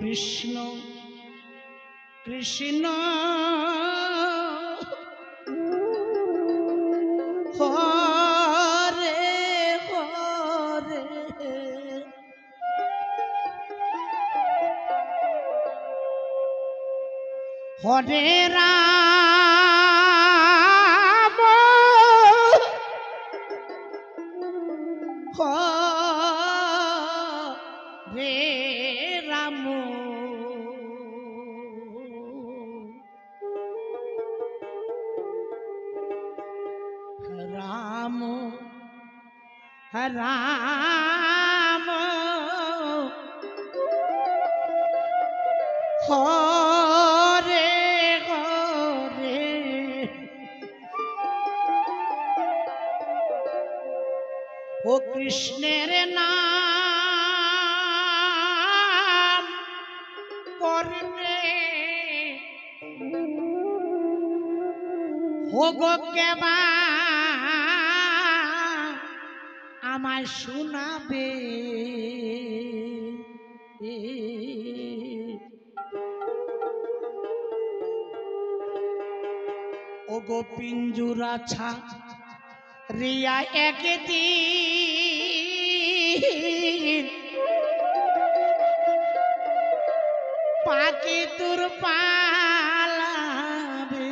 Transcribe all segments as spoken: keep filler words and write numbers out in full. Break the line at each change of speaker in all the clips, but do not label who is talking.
কৃষ্ণ কৃষ্ণ হরে হরে হরে রাম হরে রাম রাম রাম হরে হরে ও কৃষ্ণের নাম করলে হোগো কেবা আমায় শোনাবে ওগো পিঞ্জুরা ছা রিয়া একদিন পাখি তোর পালাবে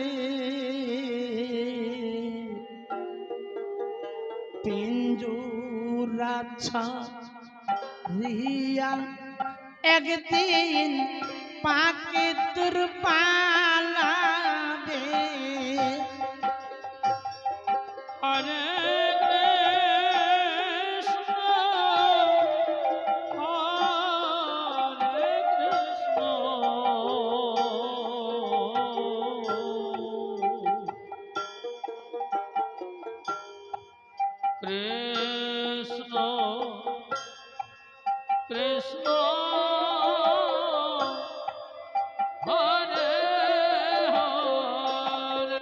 পিঞ্জুরা ছা রিয়া একদিন পাখি তোর পালাবে
হরে কৃষ্ণ কৃষ্ণ হরে হরে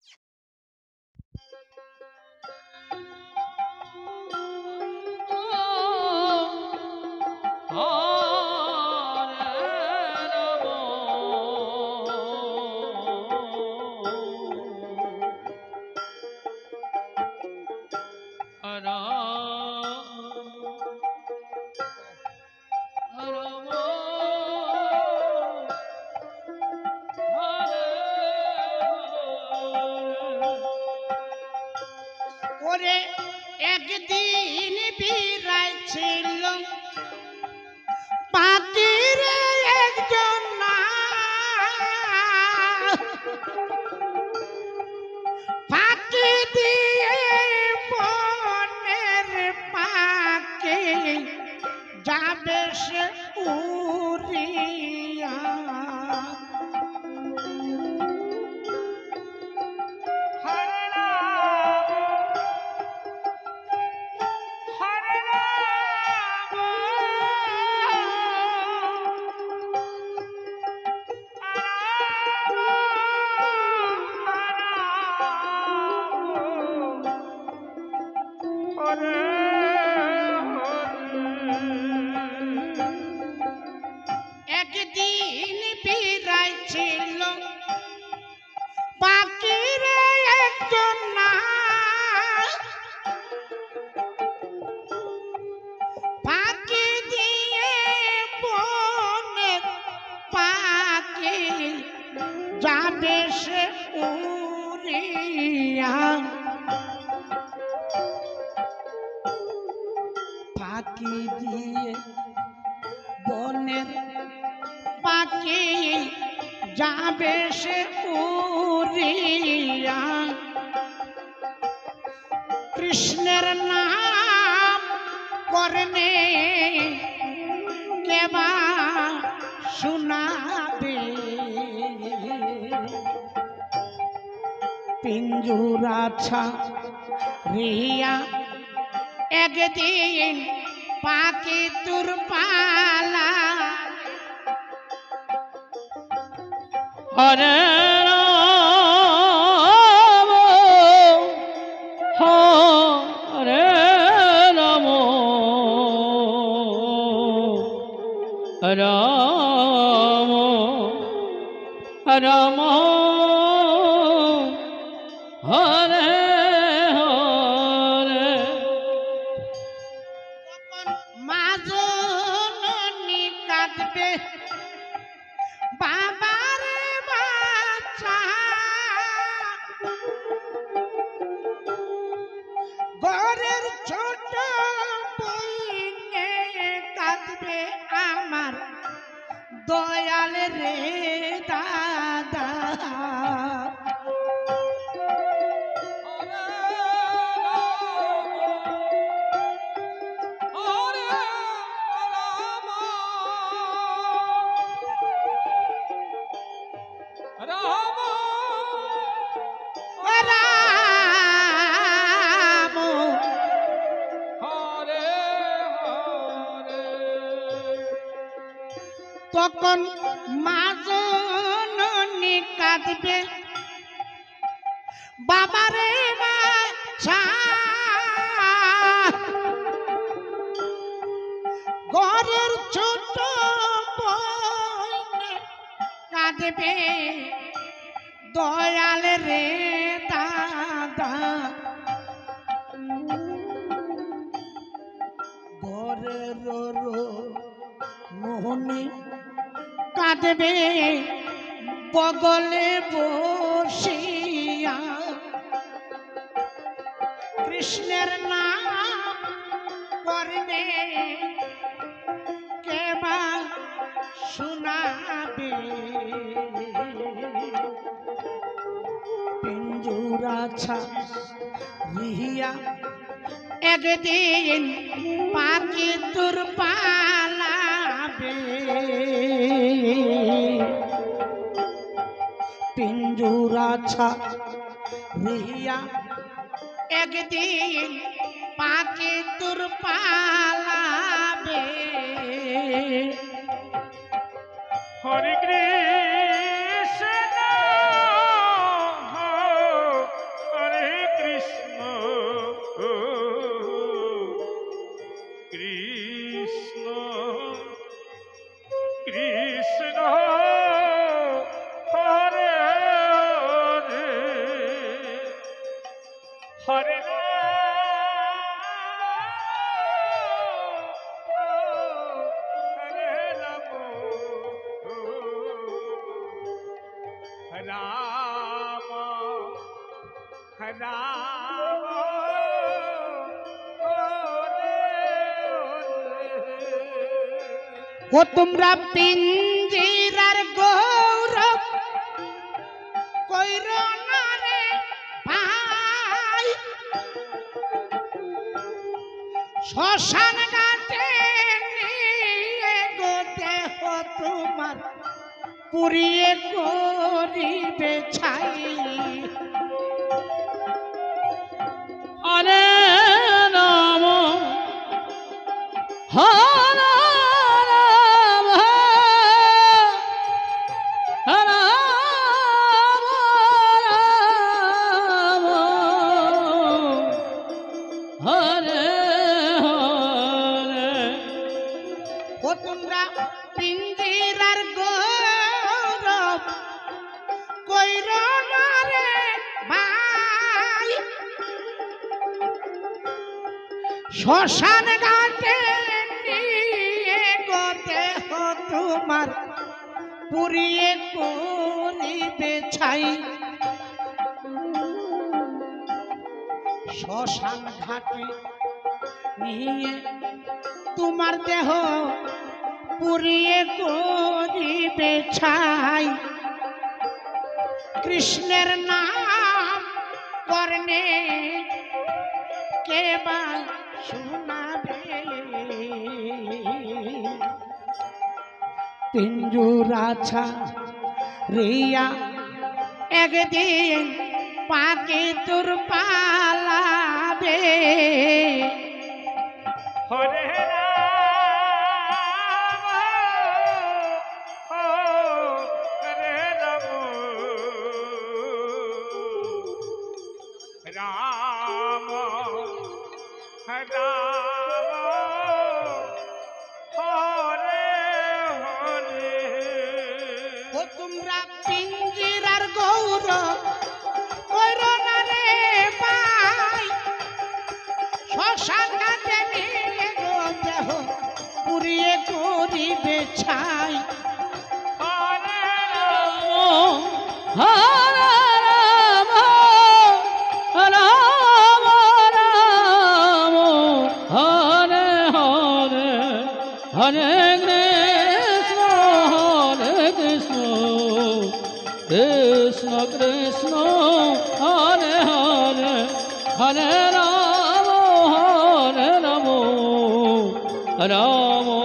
ওরে একদিন বিরায় ছিল পাখির একজন না পাখি দিয়ে বনের পাখি যাবে সে উড়িয়া একদিন বিরায় ছিল পাখির একজন না পাখি দিয়ে বনে পাখি যাবে সে উড়িয়া পাখি দিয়ে বনের পাখি যাবে সে উড়িয়া কৃষ্ণের নাম করনে কেবা শোনাবে পিঞ্জুরা ছা রিয়া একদিন পাখি তোর পালা
হরে রাম হরে রাম রাম রাম হরে হরে
মা জননী কাঁদবে বাবার বাচ্চা ঘরের ছোট বইনে কাঁদবে আমার দয়াল রে দাদা রাম তখন মা জননী কাঁদবে বাবারে বাছা ঘরের ছোট বইনে কাঁদবে দয়াল রে দাদা ঘরের মোহনী কাঁদবে বগলে বসিয়া কৃষ্ণের নাম করবে কেবা শোনাবে পিঞ্জুরা ছাড়িয়া একদিন পাখি তোর পালাবে পিঞ্জুরা ছাড়িয়া একদিন পাখি তোর পালাবে
হরে কৃষ্ণ হরে কৃষ্ণ কৃষ্ণ কৃষ্ণ হরে হরে হরে রাম রাম
ও তোমরা পিঞ্জিরার গৌরব কইর না রে ভাই শ্মশান ঘাটে নিয়ে গো দেহ তোমার পুড়িয়ে করিবে ছাই
হরে রাম হরে রাম হরে রাম হরে হরে
ও তোমরা পিঞ্জিরার গৌরব কইর না রে ভাই শ্মশান ঘাটে নিয়ে গো দেহ তোমার পুড়িয়ে করিবে ছাই শ্মশান ঘাটে নিয়ে তোমার দেহ পুড়িয়ে করিবে ছাই কৃষ্ণের নাম করনে কেবা শোনাবে পিঞ্জুরা ছাড়িয়া একদিন পাখি তোর পালাবে
হরে রাম রাম হরে
তোমরা পিঞ্জিরার গৌরব কইরো না রে ভাই শ্মশান ঘাটে নিয়ে গো দেহ পুড়িয়ে করিবে ছাই
হরে
হরে রাম রাম রাম হরে হরে হরে কৃষ্ণ হরে কৃষ্ণ কৃষ্ণ কৃষ্ণ হরে হরে হরে রাম হরে রাম রাম